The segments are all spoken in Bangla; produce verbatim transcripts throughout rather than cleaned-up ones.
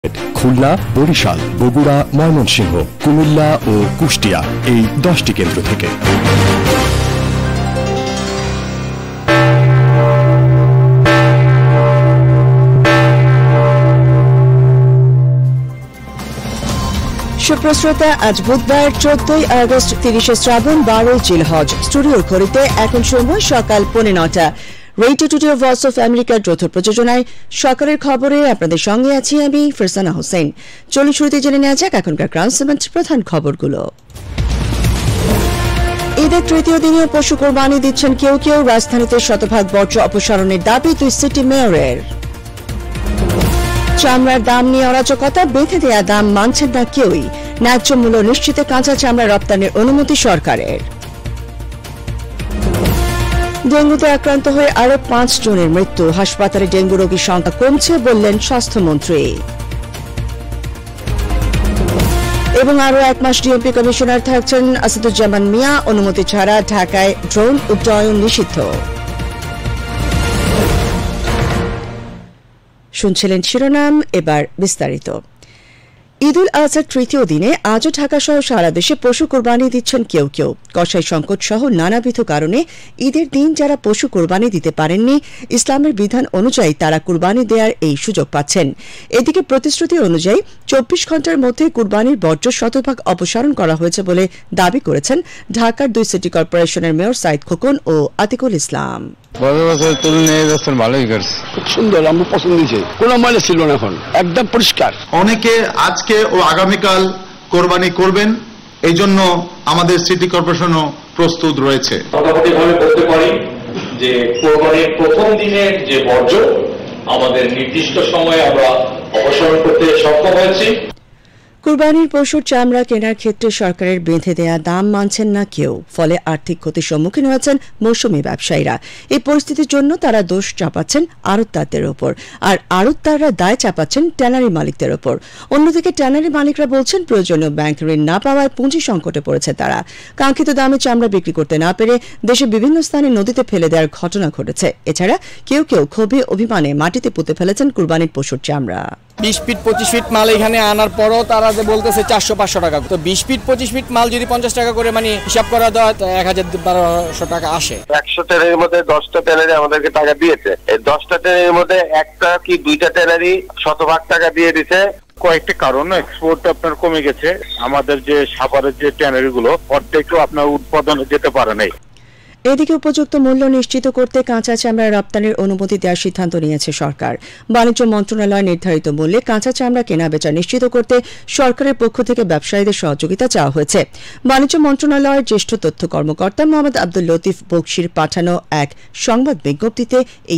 খুলনা, বরিশাল, বগুড়া, ময়মনসিংহ, কুমিল্লা ও কুষ্টিয়া এই দশটি কেন্দ্র থেকে। সুপ্রশ্রোতা, আজ বুধবার চোদ্দই আগস্ট, তিরিশে শ্রাবণ, বারোই জিলহজ। স্টুডিওর ঘড়িতে এখন সময় সকাল পৌনে নটা। রেডিও টুডে ভয়েস অফ আমেরিকার যৌথ প্রযোজনায় সকালের খবরে আপনাদের সঙ্গে আছি আমি ফারজানা হোসেন। চলুন শুরুতে জেনে নেওয়া যাক এখনকার গ্রাউন্ড সেভেন্থ প্রধান খবরগুলো। ঈদের তৃতীয় দিনেও পশু কোরবানি দিচ্ছেন কেউ কেউ। রাজধানীতে শতভাগ বর্জ্য অপসারণের দাবি দুই সিটি মেয়রের। চামড়ার দাম নিয়ে অরাজকতা, বেঁধে দেয়া দাম মানছেন না কেউই। ন্যায্য মূল্য নিশ্চিতে কাঁচা চামড়া রপ্তানির অনুমতি সরকারের। ডেঙ্গুতে আক্রান্ত হয়ে আরো পাঁচ জনের মৃত্যু। হাসপাতালে ডেঙ্গু রোগীর সংখ্যা কমছে বললেন স্বাস্থ্যমন্ত্রী। এবং আরো এক মাস ডিএমপি কমিশনার থাকছেন আসাদুজ্জামান মিয়া। অনুমতি ছাড়া ঢাকায় ড্রোন উড্ডয়ন নিষিদ্ধ। শুনছিলেন শিরোনাম, এবার বিস্তারিত। ঈদুল আজহার তৃতীয় দিনে আজও ঢাকা সহ সারা দেশে পশু কোরবানি দিচ্ছেন কেউ কেউ। কসাই সংকট সহ নানাবিধ কারণে ঈদের দিন যারা পশু কোরবানি দিতে পারেননি, ইসলামের বিধান অনুযায়ী তারা কোরবানি দেওয়ার এই সুযোগ পাচ্ছেন। এদিকে প্রতিশ্রুতি অনুযায়ী চব্বিশ ঘন্টার মধ্যে কোরবানির বর্জ্য শতভাগ অপসারণ করা হয়েছে বলে দাবি করেছেন ঢাকার দুই সিটি কর্পোরেশনের মেয়র সাইদ খোকন ও আতিকুল ইসলাম। খুব সুন্দর, আমরা পছন্দ হয়েছে, কোনো ময়লা ছিল না, এখন একদম পরিষ্কার। অনেকে আজকে ও আগামীকাল কোরবানি করবেন, এই জন্য আমাদের সিটি কর্পোরেশনও প্রস্তুত রয়েছে। মোটামুটিভাবে বলতে পারি যে কোরবানির প্রথম দিনের যে বর্জ্য আমাদের নির্দিষ্ট সময়ে আমরা অপসারণ করতে সক্ষম হয়েছি। কুরবানির পশুর চামড়া কেনার ক্ষেত্রে সরকারের বেঁধে দেয়া দাম মানছেন না কেউ, ফলে আর্থিক ক্ষতির সম্মুখীন হয়েছেন মৌসুমী ব্যবসায়ীরা। এই পরিস্থিতির জন্য তারা দোষ চাপাচ্ছেন আড়তদারদের ওপর, আর আড়তদাররা দায় চাপাচ্ছেন ট্যানারি মালিকদের ওপর। অন্যদিকে ট্যানারি মালিকরা বলছেন প্রয়োজনীয় ব্যাংক ঋণ না পাওয়ায় পুঁজি সংকটে পড়েছে তারা। কাঙ্ক্ষিত দামে চামড়া বিক্রি করতে না পেরে দেশে বিভিন্ন স্থানে নদীতে ফেলে দেওয়ার ঘটনা ঘটেছে। এছাড়া কেউ কেউ ক্ষোভে অভিমানে মাটিতে পুঁতে ফেলেছেন কুরবানির পশুর চামড়া। বিশ ফিট পঁচিশ ফিট মাল এখানে আনার পরও তারা যে বলতেছে চারশো পাঁচশো টাকা, তো বিশ ফিট পঁচিশ ফিট মাল যদি পঞ্চাশ টাকা করে মানে হিসাব করা দেওয়া তো এক হাজার বারোশো টাকা আসে। একশো ট্যানারির মধ্যে দশটা ট্যানারি আমাদেরকে টাকা দিয়েছে। এই দশটা ট্যানারির মধ্যে একটা কি দুইটা ট্যানারি শতভাগ টাকা দিয়ে দিছে। কয়েকটি কারণ, এক্সপোর্ট আপনার কমে গেছে, আমাদের যে সাভারের যে ট্যানারি গুলো অর্ধেকও আপনার উৎপাদন যেতে পারে নাই। এদিকে উপযুক্ত মূল্য নিশ্চিত করতে কাঁচা চামড়া রপ্তানির অনুমতি দেওয়ার সিদ্ধান্ত নিয়েছে সরকার। বাণিজ্য মন্ত্রণালয় নির্ধারিত মূল্যে কাঁচা চামড়া কেনাবেচা নিশ্চিত করতে সরকারের পক্ষ থেকে ব্যবসায়ীদের সহযোগিতা চাওয়া হয়েছে। বাণিজ্য মন্ত্রণালয়ের জ্যেষ্ঠ তথ্য কর্মকর্তা মোহাম্মদ আব্দুল লতিফ বকশির পাঠানো এক সংবাদ বিজ্ঞপ্তিতে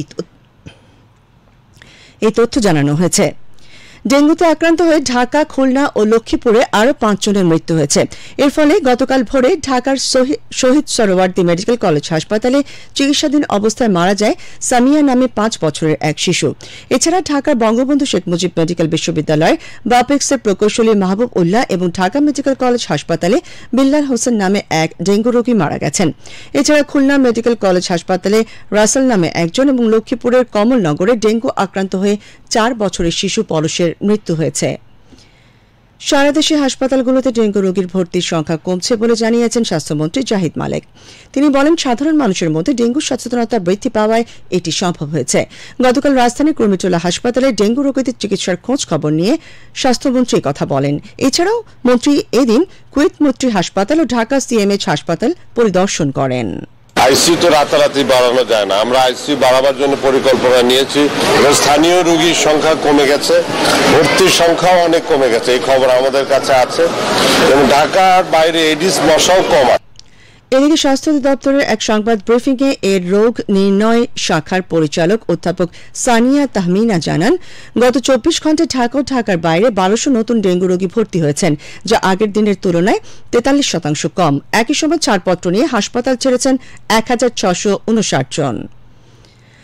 এই তথ্য জানানো হয়েছে। ডেঙ্গুতে আক্রান্ত হয়ে ঢাকা, খুলনা ও লক্ষ্মীপুরে আরও পাঁচ জনের মৃত্যু হয়েছে। এর ফলে গতকাল ভোরে ঢাকার শহীদ সোহরাওয়ার্দী মেডিকেল কলেজ হাসপাতালে চিকিৎসাধীন অবস্থায় মারা যায় সামিয়া নামে পাঁচ বছরের এক শিশু। এছাড়া ঢাকার বঙ্গবন্ধু শেখ মুজিব মেডিকেল বিশ্ববিদ্যালয়ের বাপেক্সের প্রকৌশলী মাহবুব উল্লাহ এবং ঢাকা মেডিকেল কলেজ হাসপাতালে বিল্লাল হোসেন নামে এক ডেঙ্গু রোগী মারা গেছেন। এছাড়া খুলনা মেডিকেল কলেজ হাসপাতালে রাসেল নামে একজন এবং লক্ষ্মীপুরের কমলনগরে ডেঙ্গু আক্রান্ত হয়ে চার বছরের শিশু পরশের মৃত্যু হয়েছে। সারা দেশে হাসপাতালগুলোতে ডেঙ্গু রোগীর ভর্তির সংখ্যা কমছে বলে জানিয়েছেন স্বাস্থ্যমন্ত্রী জাহিদ মালেক। তিনি বলেন, সাধারণ মানুষের মধ্যে ডেঙ্গু সচেতনতা বৃদ্ধি পাওয়ায় এটি সম্ভব হয়েছে। গতকাল রাজধানীর কুর্মিটোলা হাসপাতালে ডেঙ্গু রোগীদের চিকিৎসার খোঁজ খবর নিয়ে স্বাস্থ্যমন্ত্রী কথা বলেন। এছাড়াও মন্ত্রী এদিন কুয়েত মৈত্রী হাসপাতাল ও ঢাকা সিএমএইচ হাসপাতাল পরিদর্শন করেন। আইসিইউ তো রাতারাতি বাড়ানো যায় না, আমরা আইসিইউ বাড়াবার জন্য পরিকল্পনা নিয়েছি এবং স্থানীয় রোগীর সংখ্যা কমে গেছে, ভর্তির সংখ্যাও অনেক কমে গেছে, এই খবর আমাদের কাছে আছে এবং ঢাকার বাইরে এডিস মশাও কম। এদিকে স্বাস্থ্য দপ্তরের এক সংবাদ ব্রিফিংয়ে এর রোগ নির্ণয় শাখার পরিচালক অধ্যাপক সানিয়া তাহমিনা জানান, গত চব্বিশ ঘন্টায় ঢাকা ও ঢাকার বাইরে বারোশো নতুন ডেঙ্গু রোগী ভর্তি হয়েছেন, যা আগের দিনের তুলনায় তেতাল্লিশ শতাংশ কম। একই সময় ছাড়পত্র নিয়ে হাসপাতাল ছেড়েছেন এক হাজার ছশো উনষাট জন।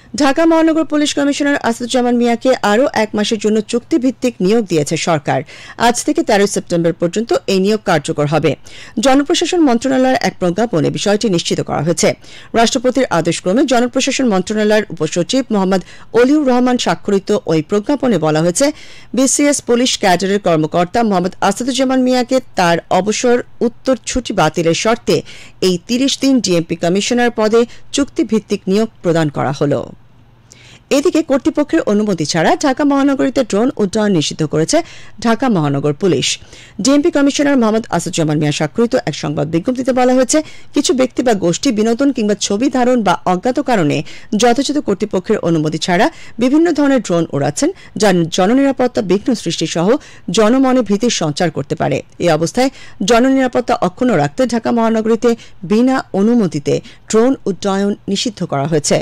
ঢাকা মহানগর পুলিশ কমিশনার আসাদুজ্জামান মিয়াকে আরও এক মাসের জন্য চুক্তিভিত্তিক নিয়োগ দিয়েছে সরকার। আজ থেকে তেরোই সেপ্টেম্বর পর্যন্ত এই নিয়োগ কার্যকর হবে। জনপ্রশাসন মন্ত্রণালয়ের এক প্রজ্ঞাপনে বিষয়টি নিশ্চিত করা হয়েছে। রাষ্ট্রপতির আদেশক্রমে জনপ্রশাসন মন্ত্রণালয়ের উপসচিব মোহাম্মদ অলিউর রহমান স্বাক্ষরিত ওই প্রজ্ঞাপনে বলা হয়েছে, বিসিএস পুলিশ ক্যাডারের কর্মকর্তা মোহাম্মদ আসাদুজ্জামান মিয়াকে তার অবসর উত্তর ছুটি বাতিলের শর্তে এই তিরিশ দিন ডিএমপি কমিশনার পদে চুক্তিভিত্তিক নিয়োগ প্রদান করা হল। এদিকে কর্তৃপক্ষের অনুমতি ছাড়া ঢাকা মহানগরীতে ড্রোন উড্ডয়ন নিষিদ্ধ করেছে ঢাকা মহানগর police. DMP commissioner Mohammad Asaduzzaman Mia স্বাক্ষরিত এক সংবাদ বিজ্ঞপ্তিতে বলা হয়েছে, কিছু ব্যক্তি বা গোষ্ঠী বিনোদন কিংবা ছবি ধারণ বা অজ্ঞাত কারণে যথাযথ কর্তৃপক্ষের অনুমতি ছাড়া বিভিন্ন ধরনের ড্রোন উড়াচ্ছেন, যা জননিরাপত্তা বিঘ্ন সৃষ্টি সহ জনমনে ভীতির সঞ্চার করতে পারে। এই অবস্থায় জননিরাপত্তা অক্ষুণ্ণ রাখতে ঢাকা মহানগরীতে বিনা অনুমতিতে ড্রোন উড্ডয়ন নিষিদ্ধ করা হয়েছে।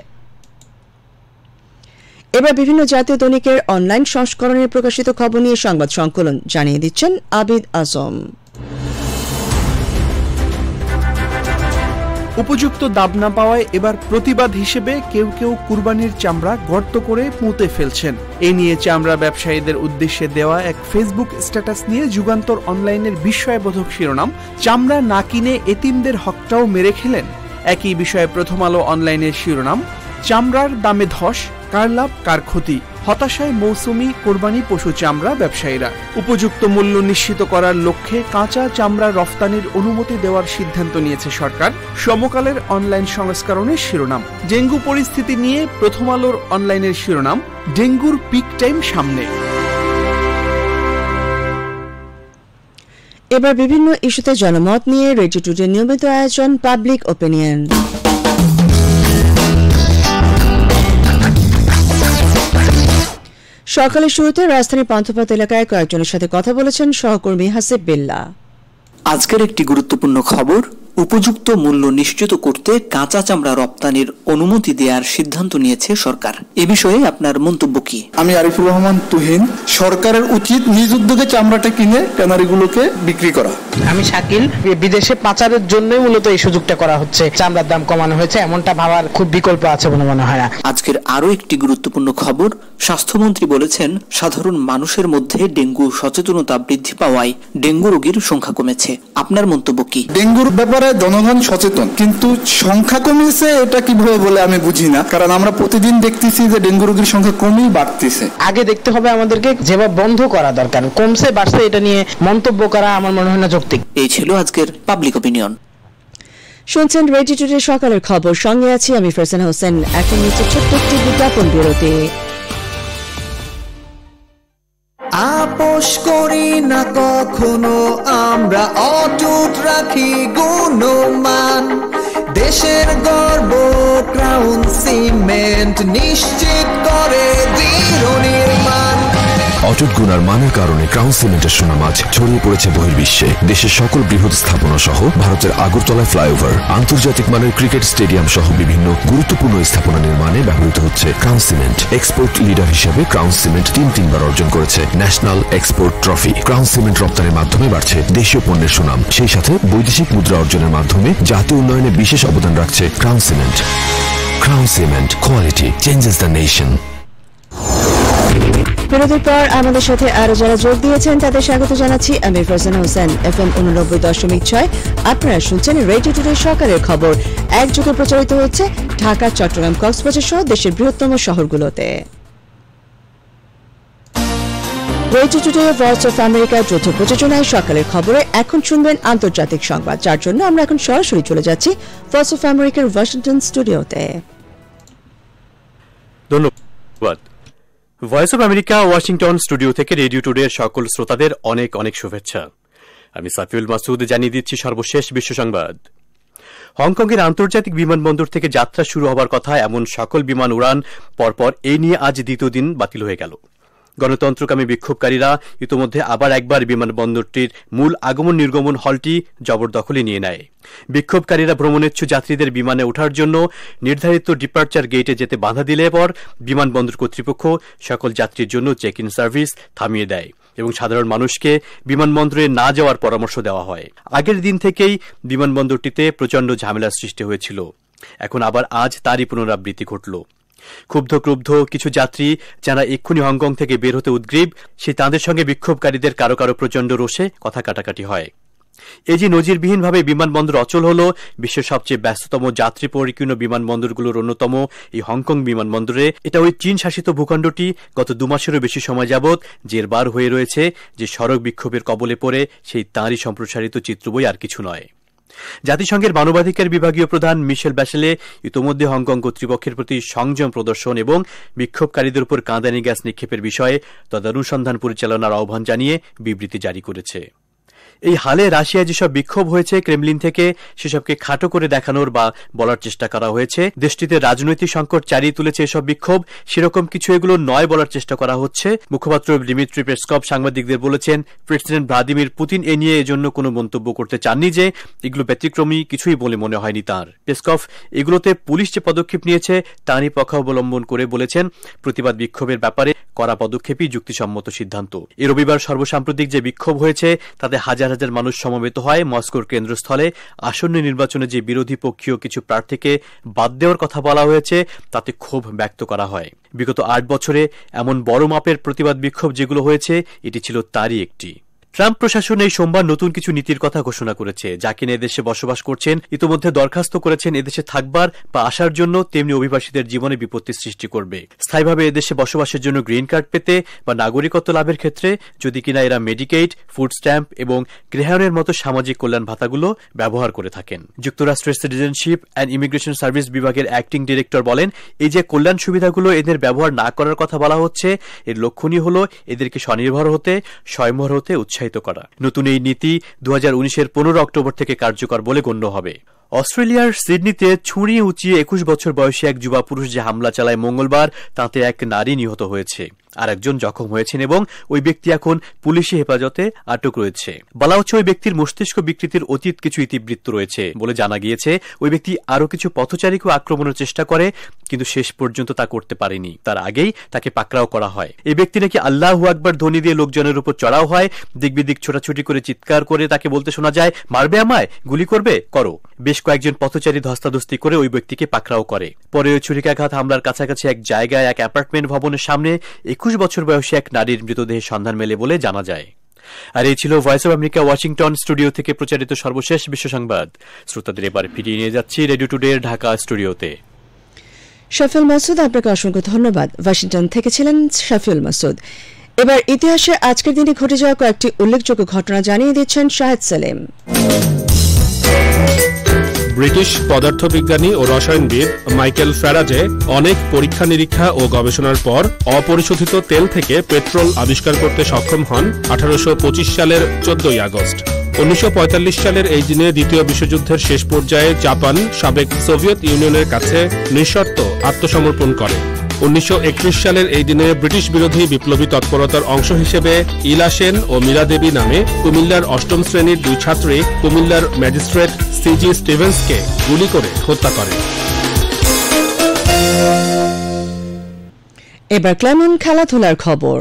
এবার বিভিন্ন জাতীয় দৈনিকের অনলাইন সংস্করণে প্রকাশিত খবর নিয়ে সংবাদ সংকলন জানিয়ে দিচ্ছেন আবিদ আজম। উপযুক্ত দাম না পাওয়ায় এবার প্রতিবাদ হিসেবে কেউ কেউ কুরবানির চামড়া গর্ত করে পুঁতে ফেলছেন। এ নিয়ে চামড়া ব্যবসায়ীদের উদ্দেশ্যে দেওয়া এক ফেসবুক স্ট্যাটাস নিয়ে যুগান্তর অনলাইনের বিস্ময়বোধক শিরোনাম, চামড়া না কিনে এতিমদের হকটাও মেরে খেলেন। একই বিষয়ে প্রথম আলো অনলাইনের শিরোনাম, চামড়ার দামে ধস, কার লাভ কার ক্ষতি, হতাশায় মৌসুমি কোরবানি পশু চামড়া ব্যবসায়ীরা। উপযুক্ত মূল্য নিশ্চিত করার লক্ষ্যে কাঁচা চামড়া রফতানির অনুমতি দেওয়ার সিদ্ধান্ত নিয়েছে সরকার। সমকালের অনলাইন সংস্করণের শিরোনাম, ডেঙ্গু পরিস্থিতি নিয়ে প্রথম আলোর অনলাইনের শিরোনাম, ডেঙ্গুর পিক টাইম সামনে। এবার বিভিন্ন ইস্যুতে জনমত নিয়ে রেডিও টুডের নিয়মিত আয়োজন পাবলিক ওপিনিয়ন। সকালের শুরুতে রাজধানীর পান্থপথ এলাকায় কয়েকজনের সাথে কথা বলেছেন সহকর্মী হাসিব বিল্লাহ। আজকের একটি গুরুত্বপূর্ণ খবর, উপযুক্ত মূল্য নিশ্চিত করতে কাঁচা চামড়া রপ্তানির অনুমতি দেওয়ার সিদ্ধান্ত নিয়েছে সরকার। এ বিষয়ে আপনার মন্তব্য কি? আমি আরিফুর রহমান তুহিন। সরকারের উচিত নিজ উদ্যোগে চামড়াটা কিনে ট্যানারিগুলোকে বিক্রি করা। আমি শাকিল। বিদেশে পাচারের জন্য মূলত এই সুযোগটা করা হচ্ছে, চামড়ার দাম কমানো হয়েছে, এমনটা ভাবার খুব বিকল্প আছে বলে মনে হয় না। আজকের আরো একটি গুরুত্বপূর্ণ খবর, স্বাস্থ্যমন্ত্রী বলেছেন সাধারণ মানুষের মধ্যে ডেঙ্গু সচেতনতা বৃদ্ধি পাওয়ায় ডেঙ্গু রোগীর সংখ্যা কমেছে। আপনার মন্তব্য কি? ডেঙ্গুর ব্যাপারে জনগণ সচেতন, কিন্তু সংখ্যা কমেছে এটা কিভাবে বলে আমি বুঝি না, কারণ আমরা প্রতিদিন দেখতেছি যে ডেঙ্গু রোগীর সংখ্যা কমেই বাড়তেছে। আগে দেখতে হবে আমাদেরকে যেভাবে বন্ধ করা দরকার, কমছে বাড়ছে এটা নিয়ে মন্তব্য করা আমার মনে হয় না যৌক্তিক। এই ছিল আজকের পাবলিক ওপিনিয়ন। শুনছেন রেডিও টুডে সকালের খবর, সঙ্গে আছি আমি ফারজানা হোসেন। এখন নিচে ছোট্ট একটি বিজ্ঞাপন বিরতি। আপোষ করি না কখনো আমরা, অটুট রাখি গুণমান, দেশের গর্ব ক্রাউন সিমেন্ট নিশ্চিত করে দৃঢ় নির্মাণ। অটুট গুণার মানের কারণে ক্রাউন সিমেন্টের সুনাম আজ ছড়িয়ে পড়েছে বহির্বিশ্বে। দেশের সকল বৃহৎ স্থাপনা সহ ভারতের আগরতলা ফ্লাইওভার, আন্তর্জাতিক মানের ক্রিকেট স্টেডিয়াম সহ বিভিন্ন গুরুত্বপূর্ণ স্থাপনা নির্মাণে ব্যবহৃত হচ্ছে ক্রাউন সিমেন্ট। এক্সপোর্ট লিডার হিসেবে ক্রাউন সিমেন্ট তিন তিনবার অর্জন করেছে national export trophy. Crown cement রপ্তানির মাধ্যমে বাড়ছে দেশীয় পণ্যের সুনাম, সেই সাথে বৈদেশিক মুদ্রা অর্জনের মাধ্যমে জাতীয় উন্নয়নে বিশেষ অবদান রাখছে crown cement. Crown cement, quality changes the nation. বিরতির পর আমাদের সাথে আরো যারা যোগ দিয়েছেন তাদের স্বাগত জানাচ্ছি আমি ফারজানা হোসেন। এফ এম উননব্বই দশমিক ছয় আপনারা শুনছেন রেডিও টুডে সকালের খবর। একযোগে প্রচারিত হচ্ছে ঢাকা, চট্টগ্রাম, কক্সবাজার সহ দেশের বৃহত্তম শহরগুলোতে। রেডিও টুডে ভয়েস অফ আমেরিকার যৌথ প্রযোজনায় সকালের খবরে এখন শুনবেন আন্তর্জাতিক সংবাদ, যার জন্য আমরা এখন সরাসরি চলে যাচ্ছি ভয়েস অফ আমেরিকার ওয়াশিংটন স্টুডিওতে। ধন্যবাদ। Voice of America Washington studio থেকে রেডিও টুডের সকল শ্রোতাদের অনেক অনেক শুভেচ্ছা। আমি সাফিউল মাসুদ জানিয়ে দিচ্ছি সর্বশেষ বিশ্ব সংবাদ। হংকংয়ের আন্তর্জাতিক বিমানবন্দর থেকে যাত্রা শুরু হবার কথা এমন সকল বিমান উড়ান পরপর এই নিয়ে আজ দ্বিতীয় দিন বাতিল হয়ে গেল। গণতন্ত্রকামী বিক্ষোভকারীরা ইতোমধ্যে আবার একবার বিমানবন্দরটির মূল আগমন নির্গমন হলটি জবরদখলে নিয়ে নেয়। বিক্ষোভকারীরা ভ্রমণেচ্ছু যাত্রীদের বিমানে ওঠার জন্য নির্ধারিত ডিপার্চার গেটে যেতে বাধা দিলে পর বিমানবন্দর কর্তৃপক্ষ সকল যাত্রীর জন্য চেক ইন সার্ভিস থামিয়ে দেয় এবং সাধারণ মানুষকে বিমানবন্দরে না যাওয়ার পরামর্শ দেওয়া হয়। আগের দিন থেকেই বিমানবন্দরটিতে প্রচণ্ড ঝামেলার সৃষ্টি হয়েছিল, এখন আবার আজ তারই পুনরাবৃত্তি ঘটল। ক্ষুব্ধ ক্রুব্ধ কিছু যাত্রী যারা এক্ষুনি হংকং থেকে বের হতে উদ্গ্রীব, সে তাদের সঙ্গে বিক্ষোভকারীদের কারো কারো প্রচণ্ড রোষে কথা কাটাকাটি হয়। এই যে নজিরবিহীনভাবে বিমানবন্দর অচল হল, বিশ্বের সবচেয়ে ব্যস্ততম যাত্রী পরিপূর্ণ বিমানবন্দরগুলোর অন্যতম এই হংকং বিমানবন্দরে, এটা ওই চীন শাসিত ভূখণ্ডটি গত দুমাসেরও বেশি সময় যাবৎ জেরবার হয়ে রয়েছে যে সড়ক বিক্ষোভের কবলে পড়ে সেই তাঁরই সম্প্রসারিত চিত্রবই আর কিছু নয়। জাতিসংঘের মানবাধিকার বিভাগীয় প্রধান মিশেল ব্যাশেলে ইতোমধ্যে হংকং কর্তৃপক্ষের প্রতি সংযম প্রদর্শন এবং বিক্ষোভকারীদের উপর কাঁদানি গ্যাস নিক্ষেপের বিষয়ে তদানুসন্ধান পরিচালনার আহ্বান জানিয়ে বিবৃতি জারি করেছে। এই হালে রাশিয়ায় যেসব বিক্ষোভ হয়েছে, ক্রেমলিন থেকে সেসবকে খাটো করে দেখানোর বা বলার চেষ্টা করা হয়েছে দেশটিতে রাজনৈতিক সংকট চালিয়ে তুলেছে এসব বিক্ষোভ, সেরকম কিছু এগুলো নয় বলার চেষ্টা করা হচ্ছে। মুখপাত্র দিমিত্রি পেসকভ সাংবাদিকদের বলেছেন, প্রেসিডেন্ট ভ্লাদিমির পুতিন এ নিয়ে এজন্য কোনো মন্তব্য করতে চাননি যে এগুলো ব্যতিক্রমী কিছুই বলে মনে হয়নি তাঁর। পেসকভ এগুলোতে পুলিশ যে পদক্ষেপ নিয়েছে তারই পক্ষাবলম্বন করে বলেছেন, প্রতিবাদ বিক্ষোভের ব্যাপারে কড়া পদক্ষেপই যুক্তিসম্মত সিদ্ধান্ত। এ রবিবার সর্বসাম্প্রতিক যে বিক্ষোভ হয়েছে তাতে হাজার হাজার মানুষ সমবেত হয় মস্কোর কেন্দ্রস্থলে। আসন্ন নির্বাচনে যে বিরোধী পক্ষীয় কিছু প্রার্থীকে বাদ দেওয়ার কথা বলা হয়েছে তাতে ক্ষোভ ব্যক্ত করা হয়। বিগত আট বছরে এমন বড় মাপের প্রতিবাদ বিক্ষোভ যেগুলো হয়েছে এটি ছিল তারই একটি। ট্রাম্প প্রশাসন এই সোমবার নতুন কিছু নীতির কথা ঘোষণা করেছে, যা কিনা এদেশে বসবাস করছেন, ইতিমধ্যে দরখাস্ত করেছেন এদেশে থাকবার বা আসার জন্য, তেমনি অভিবাসীদের জীবনে বিপত্তি সৃষ্টি করবে। স্থায়ীভাবে এদেশে বসবাসের জন্য গ্রিন কার্ড পেতে বা নাগরিকত্ব লাভের ক্ষেত্রে যদি কিনা এরা মেডিকেইড, ফুড স্ট্যাম্প এবং গৃহায়নের মতো সামাজিক কল্যাণ ভাতাগুলো ব্যবহার করে থাকেন। যুক্তরাষ্ট্রের সিটিজেনশিপ অ্যান্ড ইমিগ্রেশন সার্ভিস বিভাগের অ্যাক্টিং ডিরেক্টর বলেন, এই যে কল্যাণ সুবিধাগুলো এদের ব্যবহার না করার কথা বলা হচ্ছে, এর লক্ষণীয় হল এদেরকে স্বনির্ভর হতে, স্বয়ংভর হতে উৎসাহিত করা। নতুন এই নীতি দু হাজার উনিশের পনেরো অক্টোবর থেকে কার্যকর বলে গণ্য হবে। অস্ট্রেলিয়ার সিডনিতে ছুরি উঁচিয়ে একুশ বছর বয়সী এক যুবা পুরুষ যে হামলা চালায় মঙ্গলবার, তাতে এক নারী নিহত হয়েছে, আর একজন জখম হয়েছেন এবং ওই ব্যক্তি এখন পুলিশি হেফাজতে আটক রয়েছে। বলা হচ্ছে ওই ব্যক্তির মস্তিষ্ক বিকৃতির অতীত কিছু ইতিবৃত্ত রয়েছে বলে জানা গিয়েছে। ওই ব্যক্তি আরও কিছু পথচারীকেও আক্রমণের চেষ্টা করে, কিন্তু শেষ পর্যন্ত তা করতে পারেনি। তার আগেই তাকে পাকড়াও করা হয়। এই ব্যক্তি নাকি আল্লাহু আকবার ধ্বনি দিয়ে লোকজনের উপর চড়াও হয়, দিক বিদিক ছোটাছুটি করে চিৎকার করে তাকে বলতে শোনা যায়, মারবে আমায়, গুলি করবে, করো। বেশ কয়েকজন পথচারী ধস্তাধস্তি করে ওই ব্যক্তিকে পাকড়াও করে। পরে ওই ছুরিকাঘাত হামলার কাছাকাছি এক জায়গায় এক অ্যাপার্টমেন্ট ভবনের সামনে একুশ বছর বয়সী এক নারীর মৃতদেহের সন্ধান মেলে বলে জানা যায়। আর এই ছিল voice of America Washington studio থেকে প্রচারিত সর্বশেষ বিশ্ব সংবাদ। শ্রোতাদের এবার ফিরিয়ে নিয়ে যাচ্ছি রেডিও টুডে ঢাকা স্টুডিওতে। শাফিউল মাসুদ, আপনাকে অসংখ্য ধন্যবাদ। ওয়াশিংটন থেকে ছিলেন শাফিউল মাসুদ। এবার ইতিহাসে আজকের দিনে ঘটে যাওয়া কয়েকটি উল্লেখযোগ্য ঘটনা জানিয়ে দিচ্ছেন শাহেদ সেলিম। ব্রিটিশ পদার্থবিজ্ঞানী ও রসায়নবিদ মাইকেল ফ্যারাডে অনেক পরীক্ষা নিরীক্ষা ও গবেষণার পর অপরিশোধিত তেল থেকে পেট্রোল আবিষ্কার করতে সক্ষম হন আঠারোশো পঁচিশ সালের চোদ্দই আগস্ট। উনিশশো পঁয়তাল্লিশ সালের এই দিনে দ্বিতীয় বিশ্বযুদ্ধের শেষ পর্যায়ে জাপান সাবেক সোভিয়েত ইউনিয়নের কাছে নিঃশর্ত আত্মসমর্পণ করে। উনিশশো একত্রিশ সালের এই দিনে ব্রিটিশ বিরোধী বিপ্লবী তৎপরতার অংশ হিসেবে ইলা সেন ও মীরা দেবী নামে কুমিল্লার অষ্টম শ্রেণীর দুই ছাত্রী কুমিল্লার ম্যাজিস্ট্রেট সিজি স্টিভেন্সকে গুলি করে হত্যা করে। এবার ক্লেমন খেলাধুলার খবর।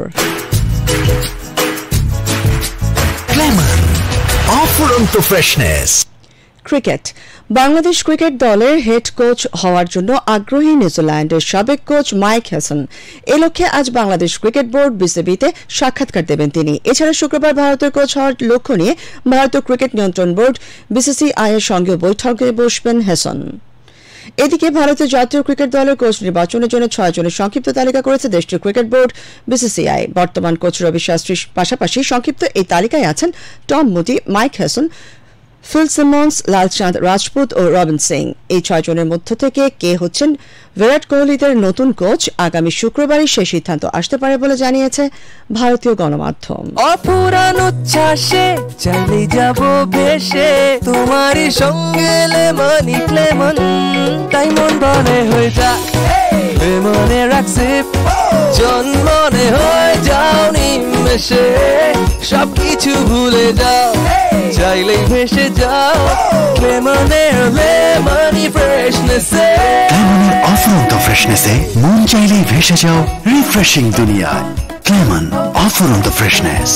ক্লেমন অফুরন্ত ফ্রেশনেস। ক্রিকেট। বাংলাদেশ ক্রিকেট দলের হেড কোচ হওয়ার জন্য আগ্রহী নিউজিল্যান্ডের সাবেক কোচ মাইক হেসন। এ লক্ষ্যে আজ বাংলাদেশ ক্রিকেট বোর্ড বিসিবিতে সাক্ষাৎকার দেবেন তিনি। এছাড়া শুক্রবার ভারতের কোচ হওয়ার লক্ষ্য নিয়ে ভারতীয় ক্রিকেট নিয়ন্ত্রণ বোর্ড বিসিসিআই এর সঙ্গে বৈঠকে বসবেন হেসন। এদিকে ভারতের জাতীয় ক্রিকেট দলের কোচ নির্বাচনের জন্য ছয় জনের সংক্ষিপ্ত তালিকা করেছে দেশটির ক্রিকেট বোর্ড বিসিসিআই। বর্তমান কোচ রবি শাস্ত্রীর পাশাপাশি সংক্ষিপ্ত এই তালিকায় আছেন Tom Moody, Mike Hesson, Phil Simmons, Lalchand Rajput ও রবিন সিং। এই ছয় জনের মধ্য থেকে কে হচ্ছেন বিরাট কোহলিদের নতুন কোচ আগামী শুক্রবারই সেই সিদ্ধান্ত আসতে পারে বলে জানিয়েছে ভারতীয় গণমাধ্যম। অপুরান উচ্ছ্বাসে চলে যাব ভেসে তোমারই সঙ্গে লেমনি ক্লেমন, তাই মন বনে হয়ে যা মনে রাখছে জন্মনে হয়ে যাও নিমেষে, সবকিছু ভুলে যাও চাইলেই ভেসে যাও ক্লেমনের লেমনি ফ্রেশনেসে। ক্লেমনের অফুরন্ত ফ্রেশনেসে মন চাইলেই ভেসে যাও রিফ্রেশিং দুনিয়ায়। ক্লেমন অফুরন্ত ফ্রেশনেস।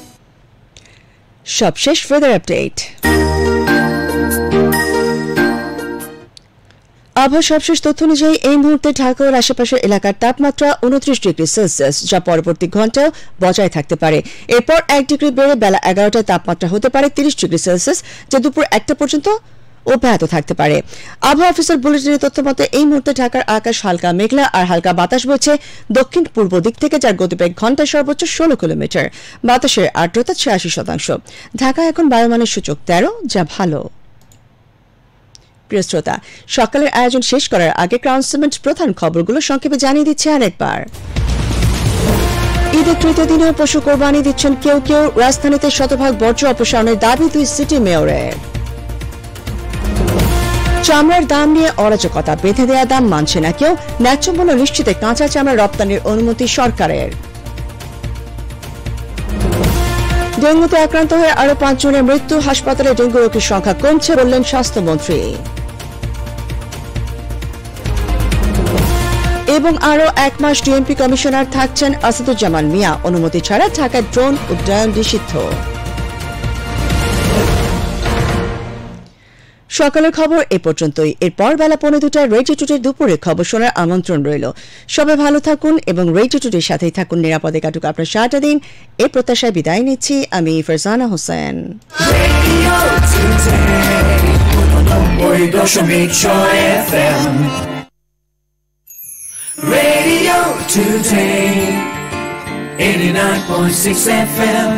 সবশেষ ওয়েদার আপডেট। আবহাওয়া সবশেষ তথ্য অনুযায়ী এই মুহূর্তে ঢাকা ও আশেপাশের এলাকার তাপমাত্রা উনত্রিশ ডিগ্রি সেলসিয়াস, যা পরবর্তী ঘন্টাও বজায় থাকতে পারে। এরপর এক ডিগ্রি বেড়ে বেলা এগারোটায় তাপমাত্রা হতে পারে তিরিশ ডিগ্রি সেলসিয়াস, যা দুপুর একটা পর্যন্ত অব্যাহত থাকতে পারে। আবহাওয়া অফিসের বুলেটিনের তথ্য মতে এই মুহূর্তে ঢাকার আকাশ হালকা মেঘলা আর হালকা বাতাস বইছে দক্ষিণ পূর্ব দিক থেকে, যার গতিবেগ ঘন্টায় সর্বোচ্চ ষোলো কিলোমিটার। বাতাসের আর্দ্রতা ছিয়াশি শতাংশ। ঢাকা এখন বায়ুমানের সূচক তেরো, যা ভালো। প্রিয় শ্রোতা, সকালের আয়োজন শেষ করার আগে ক্রাউন সিমেন্ট প্রধান খবরগুলো সংক্ষেপে জানিয়ে দিচ্ছে আরেকবার। ঈদের তৃতীয় দিনে পশু কোরবানি দিচ্ছেন কেউ কেউ। রাজধানীতে শতভাগ বর্জ্য অপসারণের দাবি দুই সিটি মেয়রের। চামড়ার দাম নিয়ে অরাজকতা, বেঁধে দেয়া দাম মানছে না কেউ। ন্যায্য মূল্য নিশ্চিতে কাঁচা চামড়া রপ্তানির অনুমতি সরকারের। ডেঙ্গুতে আক্রান্ত হয়ে আরো পাঁচজনের মৃত্যু, হাসপাতালে ডেঙ্গু রোগীর সংখ্যা কমছে বললেন স্বাস্থ্যমন্ত্রী। এবং আরো এক মাস ডিএমপি কমিশনার থাকছেন আসাদুজ্জামান মিয়া। অনুমতি ছাড়া ঢাকায় ড্রোন উড্ডয়ন নিষিদ্ধ। সকালের খবর এ পর্যন্তই। এরপর বেলা পৌনে দুটায় রেডিও টুডের দুপুরের খবর শোনার আমন্ত্রণ রইল। সবাই ভালো থাকুন এবং রেডিও টুডের সাথেই থাকুন। নিরাপদে কাটুক আপনার সারাটা দিন, এই প্রত্যাশায় বিদায় নিচ্ছি আমি Farzana Hossain. Radio Today, eighty-nine point six F M.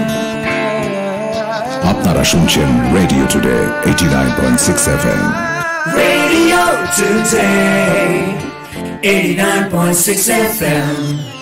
আপনারা শুনছেন radio today eighty nine point six F M. Radio Today, eighty-nine point six F M.